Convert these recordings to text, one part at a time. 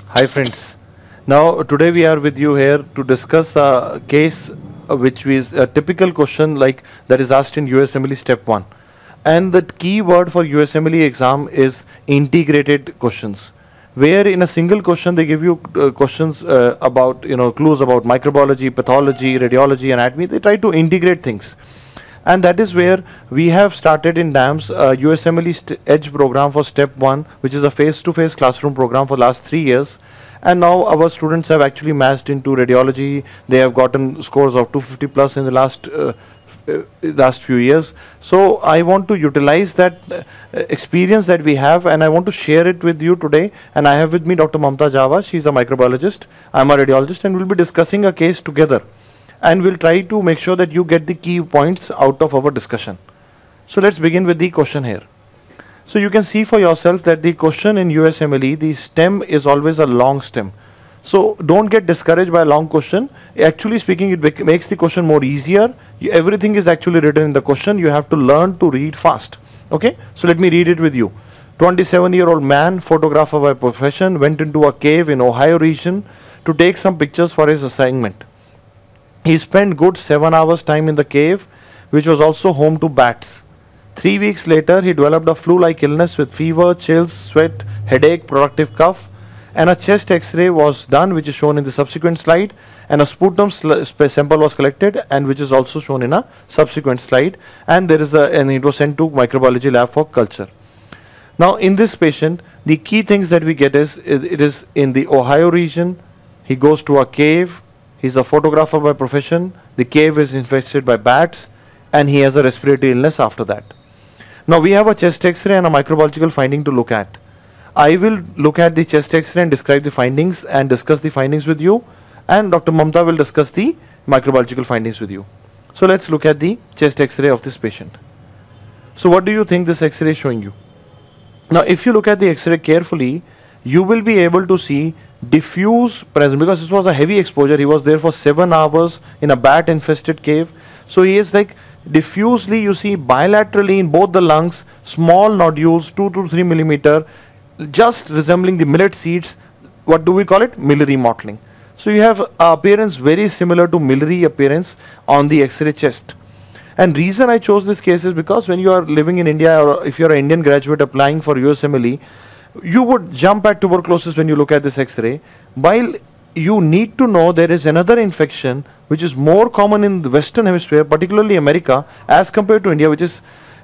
Hi friends. Now today we are with you here to discuss a case which is a typical question like that is asked in USMLE step 1. And the key word for USMLE exam is integrated questions, where in a single question they give you questions about clues about microbiology, pathology, radiology, anatomy. They try to integrate things. And that is where we have started in DAMS USMLE Edge program for step 1, which is a face-to-face classroom program for last 3 years. And now our students have actually matched into radiology. They have gotten scores of 250 plus in the last few years. So I want to utilize that experience that we have, and I want to share it with you today. And I have with me Dr. Mamta Java. She's a microbiologist. I'm a radiologist, and we'll be discussing a case together. And we'll try to make sure that you get the key points out of our discussion. So let's begin with the question here. So you can see for yourself that the question in USMLE, the stem is always a long stem. So don't get discouraged by a long question. Actually speaking, it makes the question more easier. Everything is actually written in the question. You have to learn to read fast. Okay, so let me read it with you. 27-year-old man, photographer by profession, went into a cave in Ohio region to take some pictures for his assignment. He spent good 7 hours time in the cave, which was also home to bats. 3 weeks later, he developed a flu-like illness with fever, chills, sweat, headache, productive cough, and a chest X-ray was done, which is shown in the subsequent slide, and a sputum sample was collected, and which is also shown in a subsequent slide, and it was sent to microbiology lab for culture. Now, in this patient, the key things that we get is it is in the Ohio region. He goes to a cave. He's a photographer by profession. The cave is infested by bats, and he has a respiratory illness after that. Now we have a chest X-ray and a microbiological finding to look at. I will look at the chest X-ray and describe the findings and discuss the findings with you, and Dr. Mamta will discuss the microbiological findings with you. So let's look at the chest X-ray of this patient. So what do you think this X-ray is showing you? Now if you look at the X-ray carefully, you will be able to see diffuse presence, because this was a heavy exposure. He was there for 7 hours in a bat infested cave. So he is like diffusely, you see bilaterally in both the lungs, small nodules 2 to 3 millimeter, just resembling the millet seeds. What do we call it? Miliary mottling. So you have appearance very similar to miliary appearance on the X-ray chest. And reason I chose this case is because when you are living in India, or if you are an Indian graduate applying for USMLE, you would jump at tuberculosis when you look at this X-ray, while you need to know there is another infection which is more common in the Western Hemisphere, particularly America, as compared to India, which is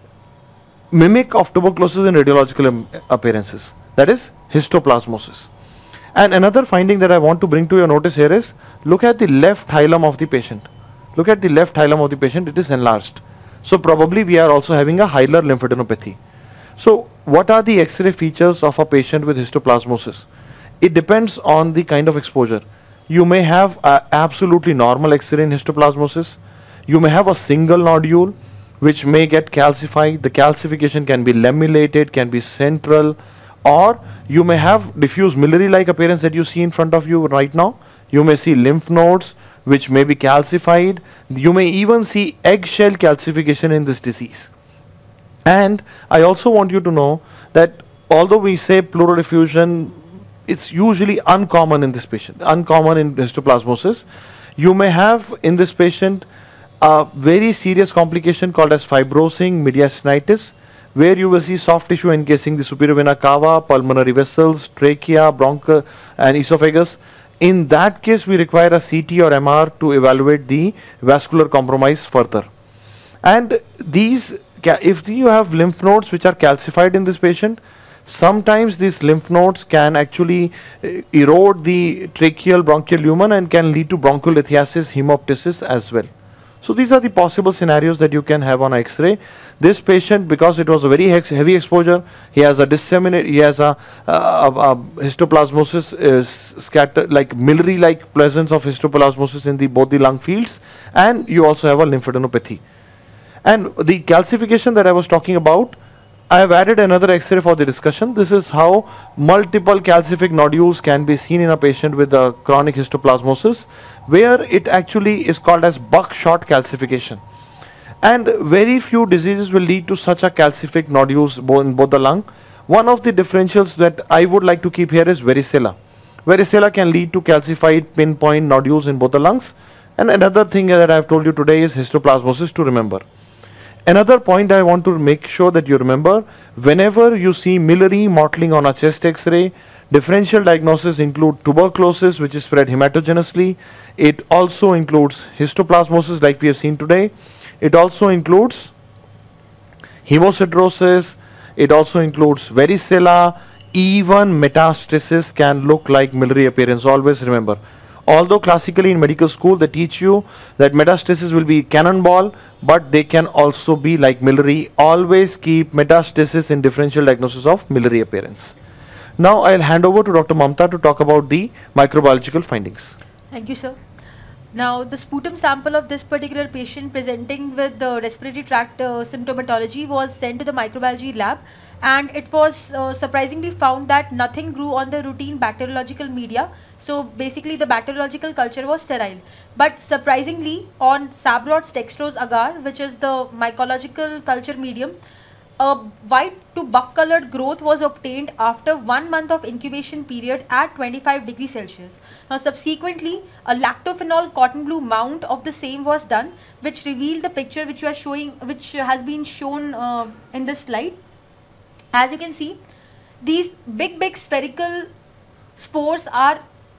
mimic of tuberculosis in radiological appearances. That is histoplasmosis. And another finding that I want to bring to your notice here is, look at the left hilum of the patient. Look at the left hilum of the patient, it is enlarged. So probably we are also having a hilar lymphadenopathy. So what are the X-ray features of a patient with histoplasmosis? It depends on the kind of exposure. You may have absolutely normal X-ray in histoplasmosis. You may have a single nodule which may get calcified. The calcification can be lamellated, can be central, or you may have diffuse miliary-like appearance that you see in front of you right now. You may see lymph nodes which may be calcified. You may even see eggshell calcification in this disease. And I also want you to know that although we say pleural effusion, it's usually uncommon in this patient, uncommon in histoplasmosis. You may have in this patient a very serious complication called as fibrosing mediastinitis, where you will see soft tissue encasing the superior vena cava, pulmonary vessels, trachea, bronchi, and esophagus. In that case, we require a CT or MR to evaluate the vascular compromise further. And these, if you have lymph nodes which are calcified in this patient, sometimes these lymph nodes can actually erode the tracheal bronchial lumen and can lead to bronchiolithiasis, hemoptysis as well. So these are the possible scenarios that you can have on X-ray. This patient, because it was a very heavy exposure, he has a histoplasmosis, scattered like miliary-like presence of histoplasmosis in both the lung fields, and you also have a lymphadenopathy. And the calcification that I was talking about, I have added another X-ray for the discussion. This is how multiple calcific nodules can be seen in a patient with a chronic histoplasmosis, where it actually is called as buckshot calcification. And very few diseases will lead to such a calcific nodules in both the lung. One of the differentials that I would like to keep here is varicella. Varicella can lead to calcified pinpoint nodules in both the lungs. And another thing that I have told you today is histoplasmosis to remember. Another point I want to make sure that you remember, whenever you see miliary mottling on a chest X-ray, differential diagnosis include tuberculosis, which is spread hematogenously. It also includes histoplasmosis like we have seen today. It also includes hemosiderosis. It also includes varicella. Even metastasis can look like miliary appearance. Always remember. Although classically in medical school they teach you that metastasis will be cannonball, but they can also be like miliary. Always keep metastasis in differential diagnosis of miliary appearance. Now I'll hand over to Dr. Mamta to talk about the microbiological findings. Thank you, sir. Now, the sputum sample of this particular patient presenting with the respiratory tract symptomatology was sent to the microbiology lab, and it was surprisingly found that nothing grew on the routine bacteriological media. So basically the bacteriological culture was sterile. But surprisingly, on Sabrods dextrose agar, which is the mycological culture medium, a white to buff colored growth was obtained after 1 month of incubation period at 25 degrees Celsius. Now subsequently, a lactophenol cotton blue mount of the same was done, which revealed the picture which you are showing, which has been shown in this slide. As you can see, these big spherical spores are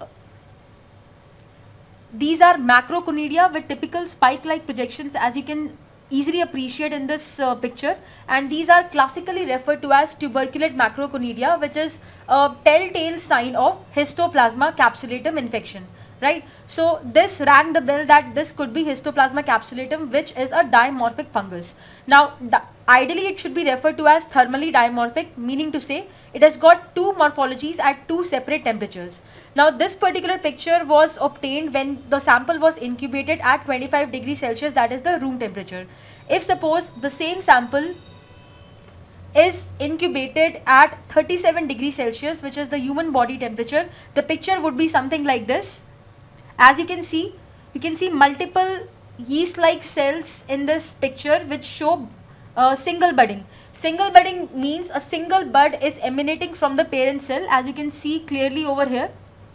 these are macroconidia with typical spike-like projections, as you can easily appreciate in this picture, and these are classically referred to as tuberculate macroconidia, which is a telltale sign of histoplasma capsulatum infection, right? So this rang the bell that this could be histoplasma capsulatum, which is a dimorphic fungus. Now ideally it should be referred to as thermally dimorphic, meaning to say it has got two morphologies at two separate temperatures. Now this particular picture was obtained when the sample was incubated at 25 degrees Celsius, that is the room temperature. If suppose the same sample is incubated at 37 degrees Celsius, which is the human body temperature, the picture would be something like this. As you can see multiple yeast-like cells in this picture which show single budding. Single budding means a single bud is emanating from the parent cell, as you can see clearly over here.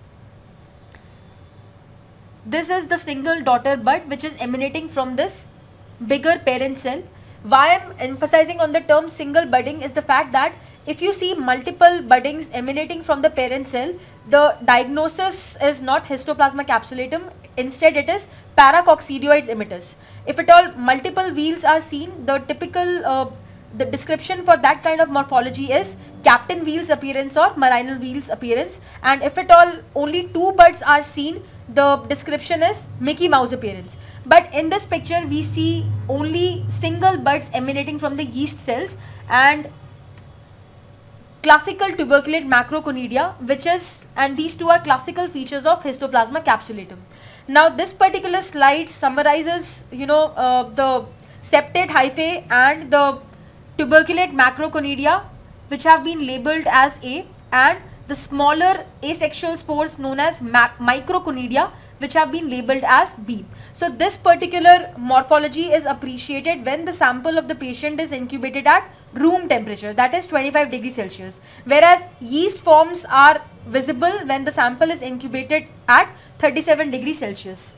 This is the single daughter bud which is emanating from this bigger parent cell. Why I am emphasizing on the term single budding is the fact that if you see multiple buddings emanating from the parent cell, the diagnosis is not histoplasma capsulatum, instead it is paracoccidioides immitis. If at all multiple wheels are seen, the typical the description for that kind of morphology is captain wheels appearance or marinal wheels appearance, and if at all only two buds are seen, the description is Mickey Mouse appearance. But in this picture we see only single buds emanating from the yeast cells and classical tuberculate macroconidia, which is, and these two are classical features of histoplasma capsulatum. Now this particular slide summarizes the septate hyphae and the tuberculate macroconidia which have been labeled as A, and the smaller asexual spores known as microconidia which have been labeled as B. So this particular morphology is appreciated when the sample of the patient is incubated at room temperature, that is 25 degrees Celsius, whereas yeast forms are visible when the sample is incubated at 37 degrees Celsius.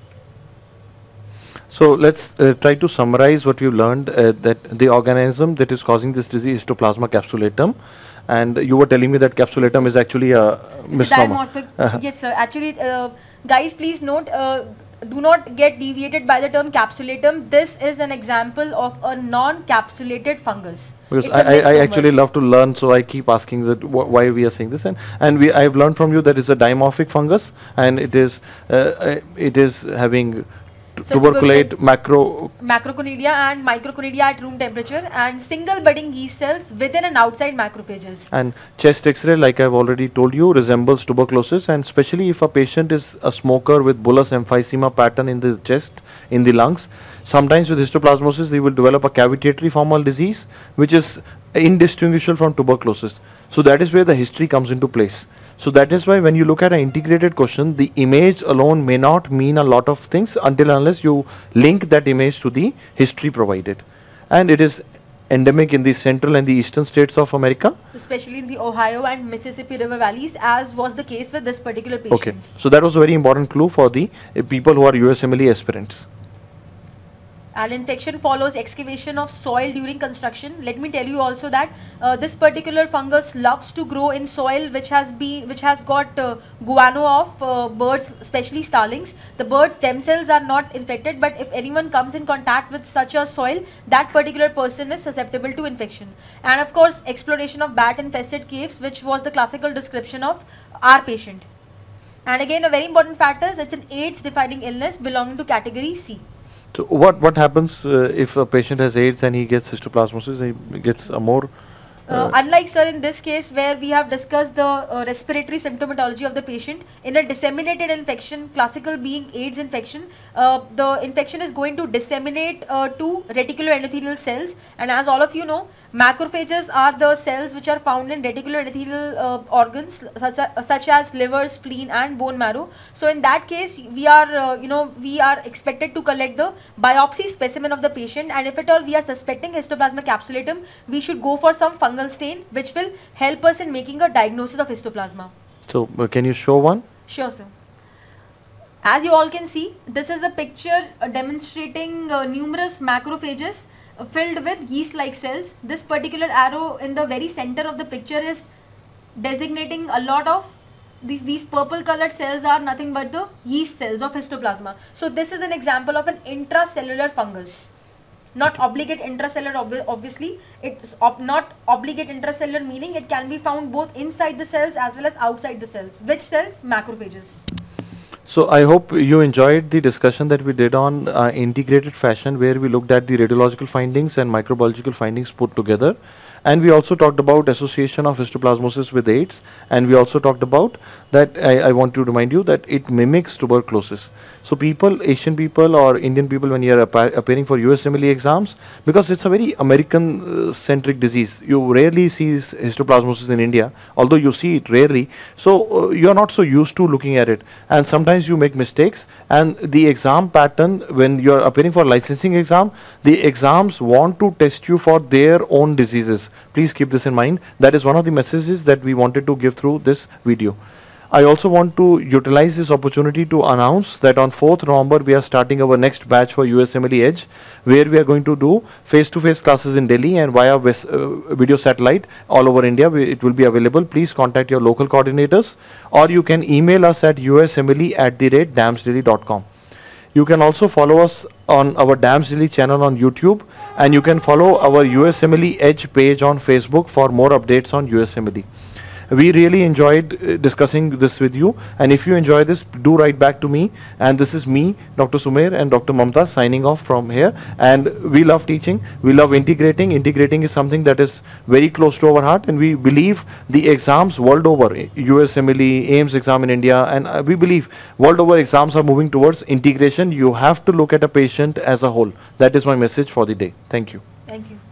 So let's try to summarize what you learned, that the organism that is causing this disease is Histoplasma capsulatum, and you were telling me that capsulatum is actually a misnomer. Dimorphic. Yes sir, actually guys please note, do not get deviated by the term capsulatum. This is an example of a non-capsulated fungus. Because I actually love to learn, so I keep asking that why we are saying this, and I've learned from you that it's a dimorphic fungus, and it is having tuberculate macroconidia and microconidia at room temperature, and single budding yeast cells within and outside macrophages. And chest X-ray, like I've already told you, resembles tuberculosis, and especially if a patient is a smoker with bullous emphysema pattern in the chest, in the lungs, sometimes with histoplasmosis they will develop a cavitatory formal disease which is indistinguishable from tuberculosis. So that is where the history comes into place. So that is why when you look at an integrated question, the image alone may not mean a lot of things until unless you link that image to the history provided. And it is endemic in the central and the eastern states of America. So especially in the Ohio and Mississippi River valleys, as was the case with this particular patient. Okay, so that was a very important clue for the people who are USMLE aspirants. And infection follows excavation of soil during construction. Let me tell you also that this particular fungus loves to grow in soil which has got guano of birds, especially starlings. The birds themselves are not infected, but if anyone comes in contact with such a soil, that particular person is susceptible to infection. And of course, exploration of bat infested caves, which was the classical description of our patient. And again, a very important factor is it's an AIDS defining illness belonging to category C. So what happens if a patient has AIDS and he gets histoplasmosis, he gets a more... Unlike sir in this case where we have discussed the respiratory symptomatology of the patient, in a disseminated infection, classical being AIDS infection, the infection is going to disseminate to reticular endothelial cells, and as all of you know, macrophages are the cells which are found in reticular endothelial organs such as liver, spleen and bone marrow. So in that case we are we are expected to collect the biopsy specimen of the patient, and if at all we are suspecting Histoplasma capsulatum, we should go for some fungal stain which will help us in making a diagnosis of histoplasma. So can you show one? Sure sir. As you all can see, this is a picture demonstrating numerous macrophages filled with yeast-like cells. This particular arrow in the very center of the picture is designating a lot of these purple colored cells are nothing but the yeast cells of histoplasma. So this is an example of an intracellular fungus. Not obligate intracellular, obviously. It's not obligate intracellular, meaning it can be found both inside the cells as well as outside the cells. Which cells? Macrophages. So I hope you enjoyed the discussion that we did on integrated fashion, where we looked at the radiological findings and microbiological findings put together. And we also talked about association of histoplasmosis with AIDS, and we also talked about that I want to remind you that it mimics tuberculosis. So people, Asian people or Indian people, when you are appearing for USMLE exams, because it's a very American centric disease, you rarely see histoplasmosis in India, although you see it rarely. So you are not so used to looking at it, and sometimes you make mistakes. And the exam pattern, when you are appearing for licensing exam, the exams want to test you for their own diseases. Please keep this in mind. That is one of the messages that we wanted to give through this video. I also want to utilize this opportunity to announce that on 4th November we are starting our next batch for USMLE Edge, where we are going to do face-to-face classes in Delhi and via video satellite all over India. It will be available. Please contact your local coordinators, or you can email us at usmle@damsdelhi.com. You can also follow us on our DAMS Delhi channel on YouTube, and you can follow our USMLE Edge page on Facebook for more updates on USMLE. We really enjoyed discussing this with you, and if you enjoy this, do write back to me. And this is me, Dr. Sumer and Dr. Mamta, signing off from here. And we love teaching, we love integrating. Integrating is something that is very close to our heart, and we believe the exams world over, USMLE, AIMS exam in India, and we believe world over exams are moving towards integration. You have to look at a patient as a whole. That is my message for the day. Thank you. Thank you.